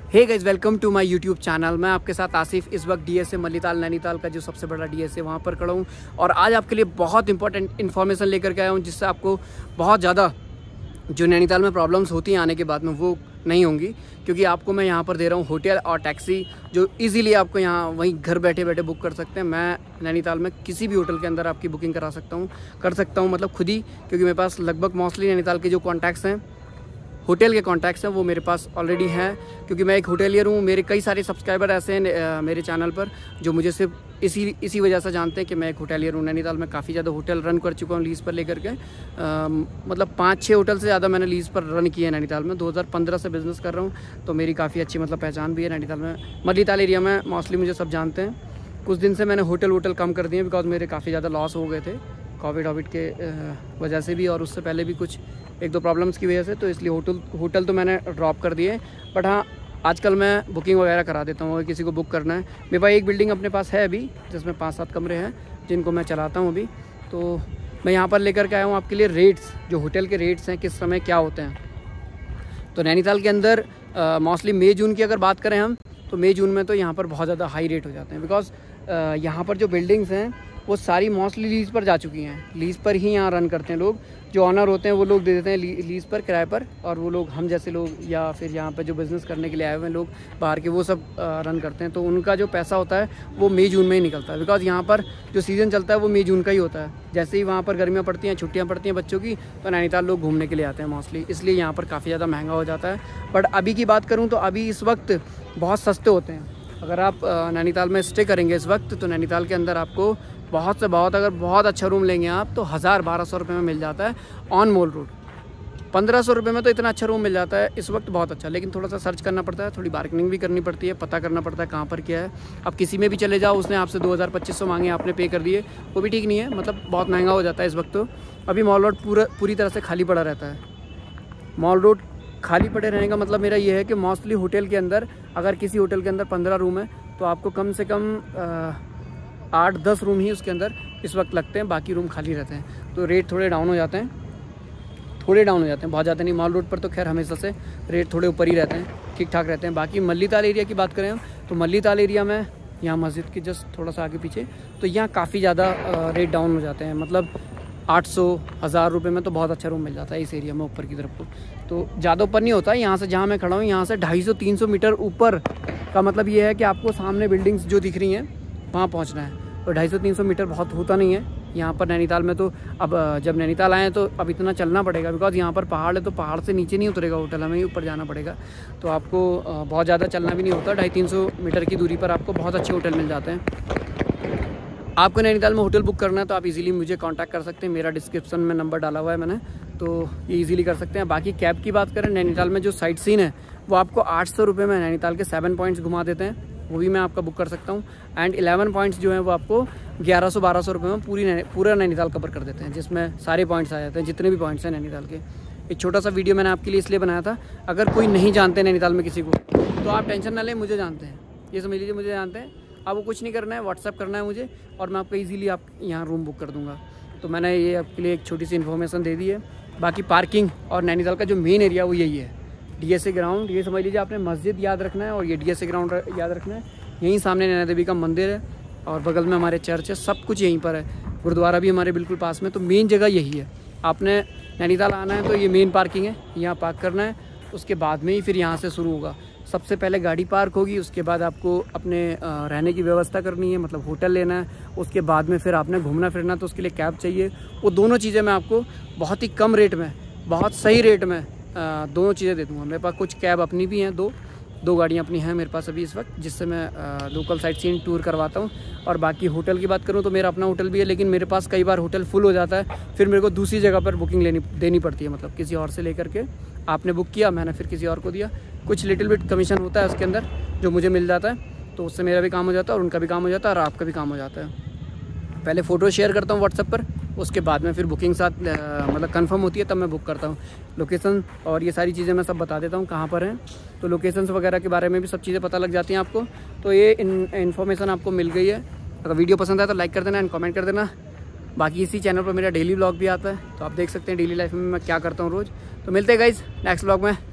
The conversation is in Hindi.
Hey guys, welcome to my YouTube channel. मैं आपके साथ आसिफ इस वक्त डीएसए मल्लीताल नैनीताल का जो सबसे बड़ा डीएसए वहाँ पर खड़ा हूँ और आज आपके लिए बहुत इंपॉर्टेंट इन्फॉर्मेशन लेकर के आया हूँ जिससे आपको बहुत ज़्यादा जो नैनीताल में प्रॉब्लम्स होती हैं आने के बाद में वो नहीं होंगी, क्योंकि आपको मैं यहाँ पर दे रहा हूँ होटल और टैक्सी जो इजीली आपको यहाँ वहीं घर बैठे बैठे बुक कर सकते हैं। मैं नैनीताल में किसी भी होटल के अंदर आपकी बुकिंग कर सकता हूँ मतलब खुद ही, क्योंकि मेरे पास लगभग मोस्टली नैनीताल के जो कॉन्टैक्ट्स हैं, होटल के कॉन्टैक्ट्स हैं, वो मेरे पास ऑलरेडी हैं, क्योंकि मैं एक होटेलियर हूँ। मेरे कई सारे सब्सक्राइबर ऐसे हैं मेरे चैनल पर जो मुझे सिर्फ इसी वजह से जानते हैं कि मैं एक होटेलियर हूँ। नैनीताल में काफ़ी ज़्यादा होटल रन कर चुका हूँ लीज़ पर लेकर के, मतलब 5-6 होटल से ज़्यादा मैंने लीज़ पर रन किए हैं नैनीताल में। 2015 से बिज़नेस कर रहा हूँ, तो मेरी काफ़ी अच्छी मतलब पहचान भी है नैनीताल में। मल्लीताल एरिया में मोस्टली मुझे सब जानते हैं। कुछ दिन से मैंने होटल कम कर दिए बिकॉज मेरे काफ़ी ज़्यादा लॉस हो गए थे कोविड के वजह से भी, और उससे पहले भी कुछ 1-2 प्रॉब्लम्स की वजह से, तो इसलिए होटल तो मैंने ड्रॉप कर दिए। बट हाँ, आजकल मैं बुकिंग वगैरह करा देता हूँ। अगर किसी को बुक करना है, मेरे पास एक बिल्डिंग अपने पास है अभी जिसमें 5-7 कमरे हैं जिनको मैं चलाता हूँ अभी। तो मैं यहाँ पर लेकर के आया हूँ आपके लिए रेट्स, जो होटल के रेट्स हैं किस समय क्या होते हैं। तो नैनीताल के अंदर मोस्टली मई जून की अगर बात करें हम, तो मई जून में तो यहाँ पर बहुत ज़्यादा हाई रेट हो जाते हैं बिकॉज यहाँ पर जो बिल्डिंग्स हैं वो सारी मोस्टली लीज़ पर जा चुकी हैं। लीज़ पर ही यहाँ रन करते हैं लोग, जो ऑनर होते हैं वो लोग दे देते हैं लीज़ पर, किराए पर, और वो लोग हम जैसे लोग या फिर यहाँ पर जो बिज़नेस करने के लिए आए हुए हैं लोग बाहर के, वो सब रन करते हैं। तो उनका जो पैसा होता है वो मई जून में ही निकलता है बिकॉज यहाँ पर जो सीज़न चलता है वो मई जून का ही होता है। जैसे ही वहाँ पर गर्मियाँ पड़ती हैं, छुट्टियाँ पड़ती हैं बच्चों की, तो नैनीताल लोग घूमने के लिए आते हैं मोस्टली, इसलिए यहाँ पर काफ़ी ज़्यादा महंगा हो जाता है। बट अभी की बात करूँ तो अभी इस वक्त बहुत सस्ते होते हैं। अगर आप नैनीताल में स्टे करेंगे इस वक्त, तो नैनीताल के अंदर आपको बहुत से बहुत, अगर बहुत अच्छा रूम लेंगे आप, तो 1000-1200 रुपये में मिल जाता है ऑन मॉल रोड। 1500 रुपये में तो इतना अच्छा रूम मिल जाता है इस वक्त, बहुत अच्छा। लेकिन थोड़ा सा सर्च करना पड़ता है, थोड़ी बार्गेनिंग भी करनी पड़ती है, पता करना पड़ता है कहाँ पर क्या है। अब किसी में भी चले जाओ, उसने आपसे 2000-2500 मांगे, आपने पे कर दिए, वो भी ठीक नहीं है, मतलब बहुत महंगा हो जाता है इस वक्त। तो अभी मॉल रोड पूरी तरह से खाली पड़ा रहता है। मॉल रोड खाली पड़े रहने का मतलब मेरा ये है कि मोस्टली होटल के अंदर, अगर किसी होटल के अंदर 15 रूम है तो आपको कम से कम 8-10 रूम ही उसके अंदर इस वक्त लगते हैं, बाकी रूम खाली रहते हैं। तो रेट थोड़े डाउन हो जाते हैं, बहुत ज़्यादा नहीं। मॉल रोड पर तो खैर हमेशा से रेट थोड़े ऊपर ही रहते हैं, ठीक ठाक रहते हैं। बाकी मल्लीताल एरिया की बात करें हम, तो मल्लीताल एरिया में यहाँ मस्जिद के जस्ट थोड़ा सा आगे पीछे, तो यहाँ काफ़ी ज़्यादा रेट डाउन हो जाते हैं। मतलब 800-1000 रुपये में तो बहुत अच्छा रूम मिल जाता है इस एरिया में ऊपर की तरफ को। तो ज़्यादा ऊपर नहीं होता, यहाँ से जहाँ मैं खड़ा हूँ यहाँ से 250-300 मीटर ऊपर का मतलब ये है कि आपको सामने बिल्डिंग्स जो दिख रही हैं वहाँ पहुँचना है। तो 250-300 मीटर बहुत होता नहीं है यहाँ पर नैनीताल में। तो अब जब नैनीताल आए हैं तो अब इतना चलना पड़ेगा बिकॉज यहाँ पर पहाड़ है, तो पहाड़ से नीचे नहीं उतरेगा होटल, हमें ही ऊपर जाना पड़ेगा। तो आपको बहुत ज़्यादा चलना भी नहीं होता, 250-300 मीटर की दूरी पर आपको बहुत अच्छे होटल मिल जाते हैं। आपको नैनीताल में होटल बुक करना है तो आप इजीली मुझे कांटेक्ट कर सकते हैं, मेरा डिस्क्रिप्शन में नंबर डाला हुआ है मैंने, तो ये इजीली कर सकते हैं। बाकी कैब की बात करें, नैनीताल में जो साइट सीन है वो आपको 800 रुपये में नैनीताल के 7 पॉइंट्स घुमा देते हैं, वो भी मैं आपका बुक कर सकता हूँ। एंड 11 पॉइंट्स जो हैं वो आपको 1100-1200 रुपये में पूरा नैनीताल कवर कर देते हैं, जिसमें सारे पॉइंट्स आ जाते हैं, जितने भी पॉइंट्स हैं नैनीताल के। एक छोटा सा वीडियो मैंने आपके लिए इसलिए बनाया था, अगर कोई नहीं जानते नैनीताल में किसी को, तो आप टेंशन ना लें, मुझे जानते हैं, ये समझ लीजिए मुझे जानते हैं। आपको कुछ नहीं करना है, व्हाट्सअप करना है मुझे और मैं आपको इजीली आप यहाँ रूम बुक कर दूँगा। तो मैंने ये आपके लिए एक छोटी सी इन्फॉर्मेशन दे दी है। बाकी पार्किंग और नैनीताल का जो मेन एरिया वो यही है, डीएसए ग्राउंड, ये समझ लीजिए आपने मस्जिद याद रखना है और ये डीएसए ग्राउंड याद रखना है। यहीं सामने नैना देवी का मंदिर है और बगल में हमारे चर्च है, सब कुछ यहीं पर है, गुरुद्वारा भी हमारे बिल्कुल पास में। तो मेन जगह यही है, आपने नैनीताल आना है तो ये मेन पार्किंग है, यहाँ पार्क करना है, उसके बाद में ही फिर यहाँ से शुरू होगा। सबसे पहले गाड़ी पार्क होगी, उसके बाद आपको अपने रहने की व्यवस्था करनी है, मतलब होटल लेना है, उसके बाद में फिर आपने घूमना फिरना, तो उसके लिए कैब चाहिए। वो दोनों चीज़ें मैं आपको बहुत ही कम रेट में, बहुत सही रेट में दोनों चीज़ें दे दूँगा। मेरे पास कुछ कैब अपनी भी हैं, दो गाड़ियाँ अपनी हैं मेरे पास अभी इस वक्त, जिससे मैं लोकल साइट सीइंग टूर करवाता हूँ। और बाकी होटल की बात करूँ तो मेरा अपना होटल भी है, लेकिन मेरे पास कई बार होटल फुल हो जाता है, फिर मेरे को दूसरी जगह पर बुकिंग देनी पड़ती है, मतलब किसी और से लेकर के आपने बुक किया, मैंने फिर किसी और को दिया, कुछ लिटिल बिट कमीशन होता है उसके अंदर जो मुझे मिल जाता है, तो उससे मेरा भी काम हो जाता है और उनका भी काम हो जाता है और आपका भी काम हो जाता है। पहले फ़ोटो शेयर करता हूँ व्हाट्सएप पर, उसके बाद में फिर बुकिंग साथ मतलब कंफर्म होती है तब मैं बुक करता हूँ। लोकेशन और ये सारी चीज़ें मैं सब बता देता हूँ कहाँ पर हैं, तो लोकेशंस वगैरह के बारे में भी सब चीज़ें पता लग जाती हैं आपको। तो ये इन्फॉर्मेशन आपको मिल गई है। अगर वीडियो पसंद आए तो लाइक कर देना एंड कमेंट कर देना। बाकी इसी चैनल पर मेरा डेली व्लॉग भी आता है, तो आप देख सकते हैं डेली लाइफ में मैं क्या करता हूँ रोज़। तो मिलते हैं गाइस नेक्स्ट व्लॉग में।